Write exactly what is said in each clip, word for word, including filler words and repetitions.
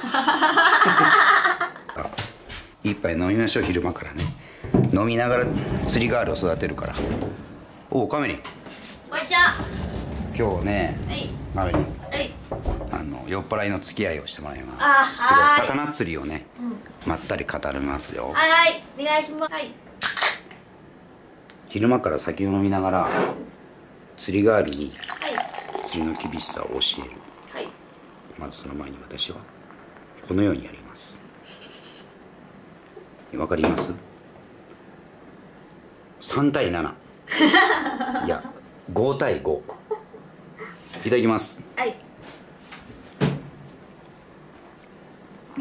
一杯飲みましょう。昼間からね、飲みながら釣りガールを育てるから。おお、カメリン、 こんにちは。 今日ね、 はい、 カメリン、 はい、 あの酔っ払いの付き合いをしてもらいます。 あ、はーい。 魚釣りをね、うん、まったり語りますよ。 はい、お願いします。はい。 昼間から酒を飲みながら釣りガールにはい釣りの厳しさを教える。 はい。 まずその前に私はこのようにやります。わかります？さん対なな いやご対ご。いただきます。 はい。 うん、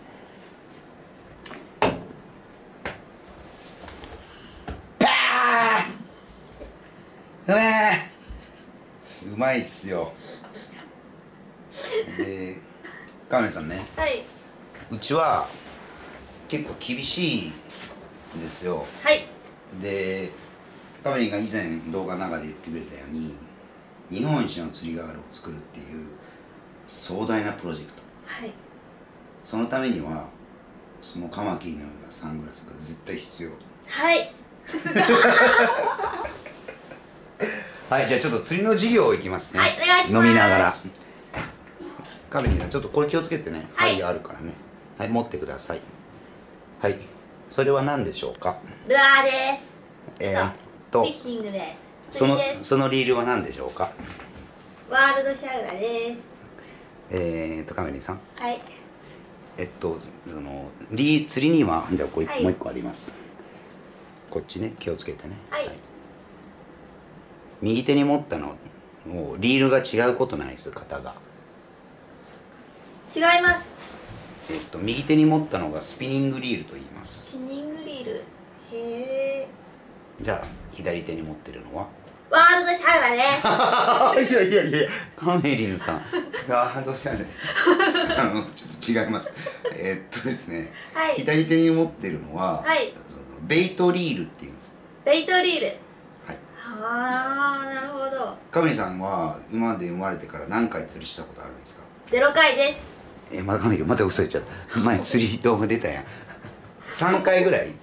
あー、えー、うまいっすよ。で、カメラさんね、 はい。 うちは結構厳しいんですよ。 はい。 で、カメリンが以前動画の中で言ってくれたように、日本一の釣りガールを作るっていう壮大なプロジェクト。 はい。 そのためにはそのカマキリのようなサングラスが絶対必要。 はい。 はい、じゃあちょっと釣りの授業をいきますね。 はい、お願いします。 飲みながら。カメリンさん、ちょっとこれ気をつけてね。 はい、 針あるからね。はい、持ってください。はい、それは何でしょうか？ ルアーです。 えー、っとフィッシングです。 そのそのリールは何でしょうか？ ワールドシャウラです。 えー、っとカメリンさん。 はい。 えっとそのリ釣りにはじゃあこれ、はい、もう一個あります。こっちね、気をつけてね。 はい。はい、 右手に持ったのもうリールが違うことないです。型が違います。 えっと右手に持ったのがスピニングリールと言います。 スピニングリール。へえ。 じゃあ左手に持ってるのはワールドシャウラです。 いやいやいや、カメリンさん、ワールドシャウラあのちょっと違います。えー、っとですね、はい、左手に持ってるのは、はい、ベイトリールっていうんです。 ベイトリール。 はい。 はあ、なるほど。 カメリさんは今まで生まれてから何回釣りしたことあるんですか？ ゼロかいです。 えー、まだカメリンまた嘘言っちゃった。前釣り動画出たやん。さんかいぐらい？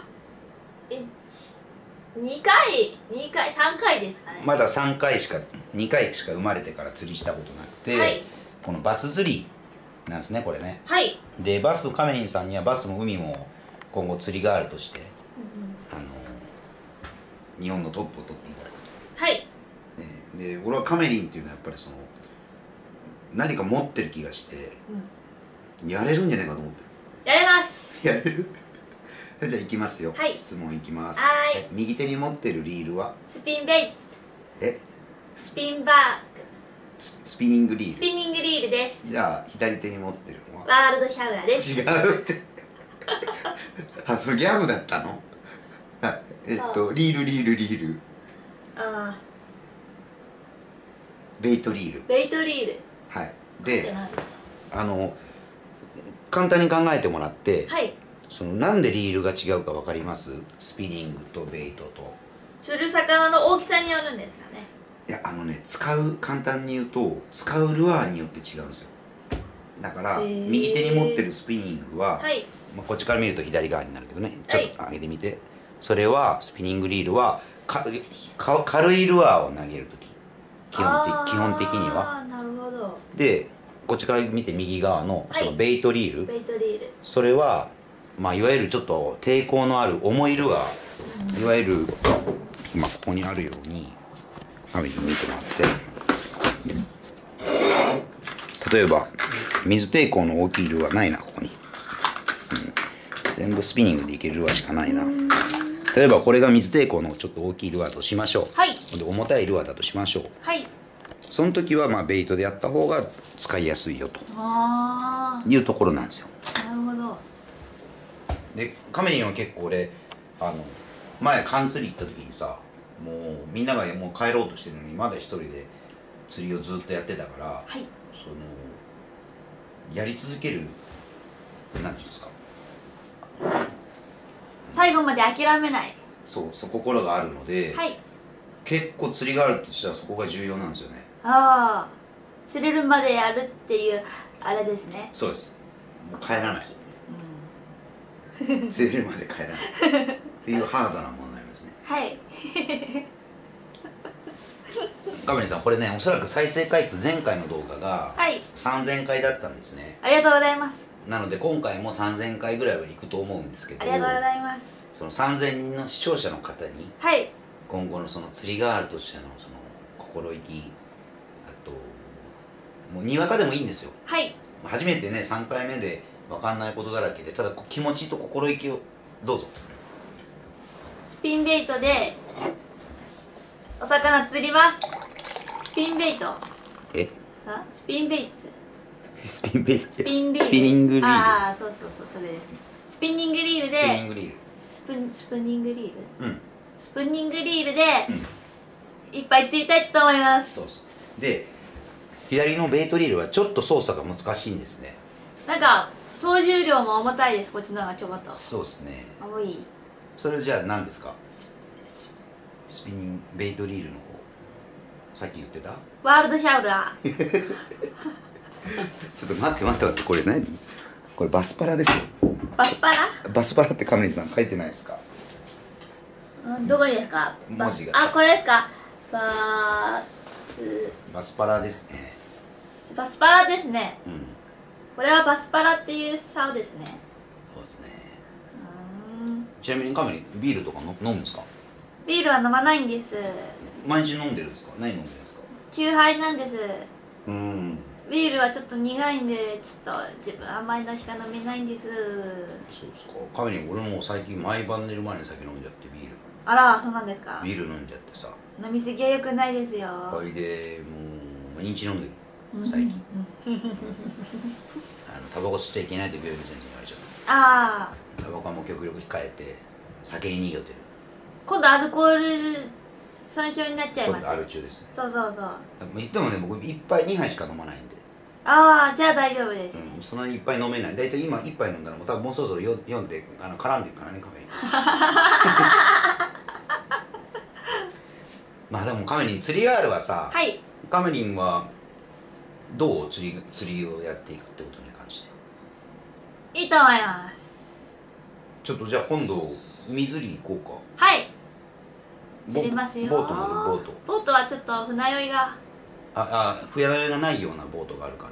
にかい、にかい、さんかいですかね。 まださんかいしか、にかいしか生まれてから釣りしたことなくて、はい、このバス釣りなんですね、これね。はい。で、バス、カメリンさんにはバスも海も今後釣りガールとして、うんうん、あの日本のトップを取っていただくと。はい。で、俺はカメリンっていうのはやっぱりその何か持ってる気がして、うん、やれるんじゃないかと思ってる。やれます。やれる？じゃあ行きますよ。はい、質問いきます。はい。右手に持ってるリールはスピンベイト。え？スピンバーグ。 スピニングリール。スピニングリールです。 じゃあ左手に持ってるのはワールドシャウラです。違うって。 あ、それギャグだったの？あ、えっとリールリールリール。ああ。ベイトリール。 ベイトリール。 はい。で、あの簡単に考えてもらって。はい。そのなんでリールが違うか分かります？スピニングとベイトと。 釣る魚の大きさによるんですかね。 いや、あのね、使う、簡単に言うと使うルアーによって違うんですよ。だから右手に持ってるスピニングは、はい、まあこっちから見ると左側になるけどね、ちょっと上げてみて、はい、それはスピニングリールはかか軽いルアーを投げるとき基本的基本的には。あ、なるほど。でこっちから見て右側のそのベイトリール、ベイトリール、それはまあ、いわゆるちょっと抵抗のある重いルアー、うん、いわゆる今ここにあるようにカメラに見てもらって、例えば水抵抗の大きいルアーないな、ここに、うん、全部スピニングでいけるルアーしかないな。例えばこれが水抵抗のちょっと大きいルアーとしましょう。はい。で重たいルアーだとしましょう。はい。その時はまあベイトでやった方が使いやすいよというところなんですよ。なるほど。でカメリンは結構俺あの前缶釣り行った時にさ、もうみんながもう帰ろうとしてるのにまだ一人で釣りをずっとやってたから、はい、そのやり続けるなんていうんですか、 最後まで諦めない、 そうそ心があるので、はい、結構釣りがあるとしたらそこが重要なんですよね。 ああ、 釣れるまでやるっていうあれですね。 そうです。もう帰らない、うん、釣れるまで帰らないっていうハードなものになりますね。 はいカメリンさん、これね、おそらく再生回数、前回の動画がはいさんぜんかいだったんですね。 ありがとうございます。 なので今回もさんぜんかいぐらいは行くと思うんですけど、 ありがとうございます。 そのさんぜんにんの視聴者の方にはい今後のその釣りガールとしてのその心意気、あともうにわかでもいいんですよ。 はい初めてね、さんかいめで分かんないことだらけで、ただ気持ちと心意気をどうぞ。 スピンベイトでお魚釣ります。スピンベイトえあスピンベイツスピンベイトスピンリールスピニングリールああそうそうそうそれですね。スピニングリールでスピニングリールスプンスプニングリールうんスプニングリールで、 うん、 いっぱい釣りたいと思います。 そうそうで、左のベイトリールはちょっと操作が難しいんですね。 なんか操縦量も重たいです。こっちの方がちょこっとそうですね。 重い。 それじゃあ何ですか？スピニングベイトリールの方、さっき言ってたワールドシャウラーちょっと待って待って待って、これ何？これバスパラですよ。 バスパラバスパラってカメリさん書いてないですか？ うんどこにですか？バ文字があこれですか？バスバスパラですね。 バスパラですね。 うん、 これはバスパラっていう竿ですね。 そうですね。 うーんちなみにカメリビールとかの飲むんですか？ ビールは飲まないんです。 毎日飲んでるんですか？何飲んでるんですか？ 酎ハイなんです。 うん。 ビールはちょっと苦いんでちょっと自分甘いのしか飲めないんです。 そうですか。カメリ俺も最近毎晩寝る前に酒飲んじゃって、ビールあらそうなんですか？ ビール飲んじゃってさ、 飲みすぎは良くないですよ。 それでもう毎日飲んでる最近あのタバコ吸っちゃいけないって病院の先生に言われちゃった。 ああタバコはもう極力控えて酒に逃げてる。 今度アルコール損傷になっちゃいます。 アル中ですね。 そうそうそう。 でもね、僕いっぱいにはいしか飲まないんで、 ああじゃあ大丈夫です、ねうん、そんなにいっぱい飲めない。大体今いっぱい飲んだらもう多分もうそろそろよ読んであの絡んでいくからね、カメにまあでもカメリン、釣りガールはさ、 はい、 カメリンはどう釣り釣りをやっていくってことに関して。 いいと思います。 ちょっとじゃあ今度海釣り行こうか。 はい釣りますよ。 ボート乗る？ボートボートはちょっと船酔いがああ船酔いがないようなボートがあるから、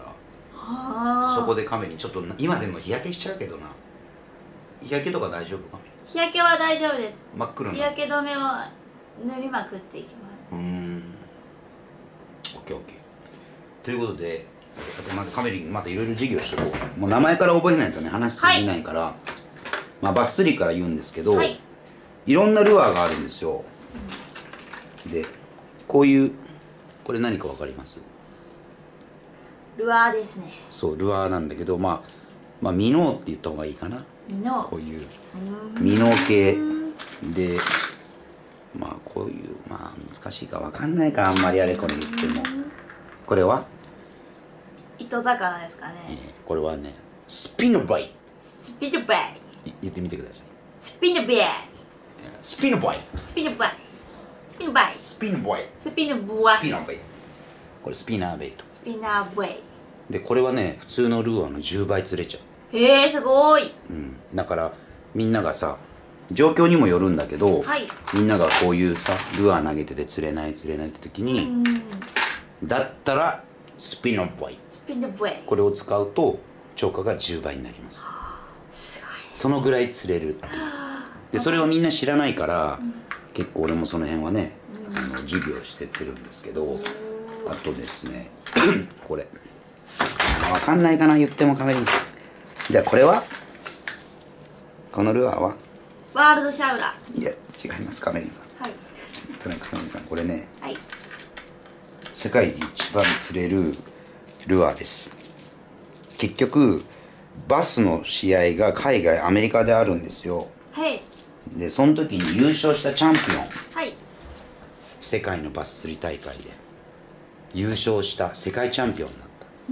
そこでカメリンちょっと今でも日焼けしちゃうけどな。日焼けとか大丈夫？カメリン日焼けは大丈夫です。 真っ黒な日焼け止めを塗りまくっていきます。 うーん オーケーオーケー ということで、あとまたカメリンまたいろいろ授業していこう。もう名前から覚えないとね話通じないから、はい、まあバス釣りから言うんですけど、はい、いろんなルアーがあるんですよ。でこういうこれ何か分かります？ ルアーですね。 そうルアーなんだけど、まあまあミノーって言った方がいいかな。 ミノー、 こういうミノー系で、まあこういうまあ難しいか分かんないか、あんまりあれこれ言っても。これは糸魚ですかね。 えー、これはねスピノバイ。 スピノバイ言ってみてください。 スピノバイスピノバイスピノバイスピノバイスピノバイスピノバイスピノバイ。これスピナーベイト。 スピナーバイでこれはね普通のルアーのじゅうばい釣れちゃう。 へえすごい。 うん、だからみんながさ状況にもよるんだけど、はい、みんながこういうさルアー投げてて釣れない釣れないって時に、うん、だったらスピノバイスピノバイこれを使うと釣果がじゅうばいになります。 すごい。 そのぐらい釣れる。でそれをみんな知らないから、うん、結構俺もその辺はね、うん、あの授業してってるんですけど、あとですねこれ分かんないかな言ってもカメリン。じゃあこれはこのルアーはワールドシャウラー。 いや違いますカメリンさん。はい。とにかくカメリンさんこれね、はい、世界で一番釣れるルアーです。結局バスの試合が海外アメリカであるんですよ。はい。でその時に優勝したチャンピオン、はい、世界のバス釣り大会で優勝した世界チャンピオンになった。うん。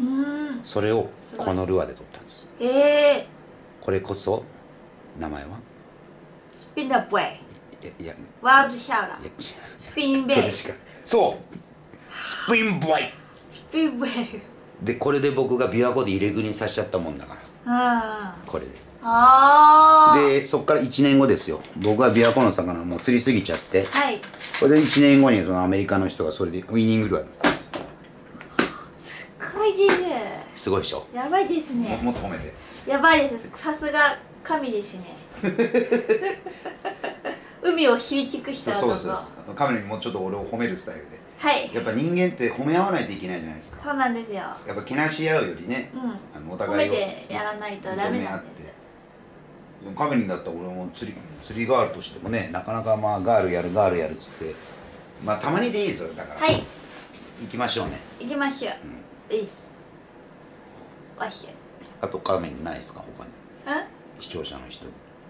それをこのルアーで取ったんです。へえ。これこそ名前はスピンダーボイ。 いやワールドシャウラー。スピンベイ。 そうスピンボイ。 スピンベイト。 でこれで僕が琵琶湖で入れ食いにさせちゃったもんだから、 うん。 これで。 ああ。 でそっからいちねんごですよ。僕は琵琶湖の魚もう釣りすぎちゃって、 はい。 これでいちねんごにそのアメリカの人がそれでウィニングルアー。 すごいです。 すごいでしょ。 やばいですね。 もっと褒めて。 やばいです。さすが神ですね。海を知り尽くしたそう男。 そうです。カメラにもうちょっと俺を褒めるスタイルで。 はい。 やっぱ人間って褒め合わないといけないじゃないですか。 そうなんですよ。 やっぱけなし合うよりね、 うん。 あのお褒互いをめてやらないとダメなんです。 カメリンだったら俺も釣り釣りガールとしてもね、なかなかまあガールやるガールやるっつって、まあたまにでいいですよ。だからはい行きましょうね。 行きましょう。いいっす。わっしょい。 あとカメリンないですか他に？ え？ 視聴者の人に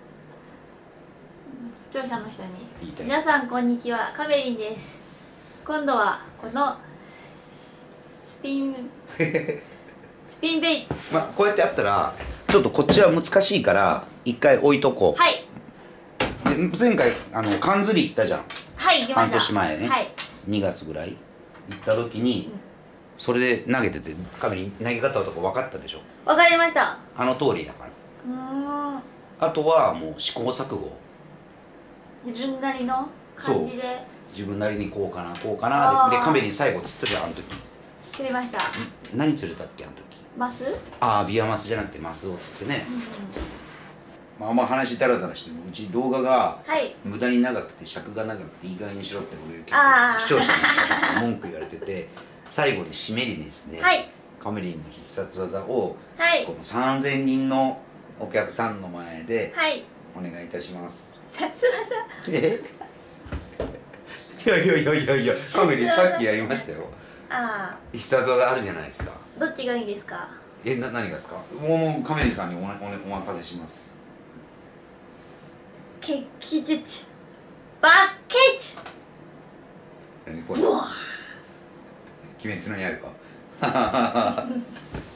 視聴者の人に言いたい。 皆さんこんにちは、カメリンです。今度はこのスピンスピンベイト。 まあこうやってあったらちょっとこっちは難しいから一回置いとこう。 はいで前回あの缶釣り行ったじゃん。 はい行きました。 半年前ね、 はいにがつぐらい行った時に、うん、それで投げててカメリン投げ方とか分かったでしょ。 分かりました。 あの通りだから。 うーん。 あとはもう試行錯誤、 自分なりの感じで自分なりにこうかなこうかなで、でカメリン最後釣ったじゃんあの時。 釣りました。 何釣れたっけあの時。 マス？ ああビワマスじゃなくてマスを釣ってね、 うんうん、 まああんま話ダラダラしてもうち動画がはい無駄に長くて尺が長くていい加減にしろって俺結あ構視聴者の方から文句言われてて最後に締めにですね、 はい、カメリンの必殺技を、 はい、 このさんぜんにんのお客さんの前ではいお願いいたします。 必殺技？ えいやいやいやいやいやカメリンさっきやりましたよ。 ああ必殺技あるじゃないですか。 どっちがいいんですか？ えな何がですか。もうもうカメリンさんにおおお任せします。 決起術バッケツ。 何これ？鬼滅の刃か。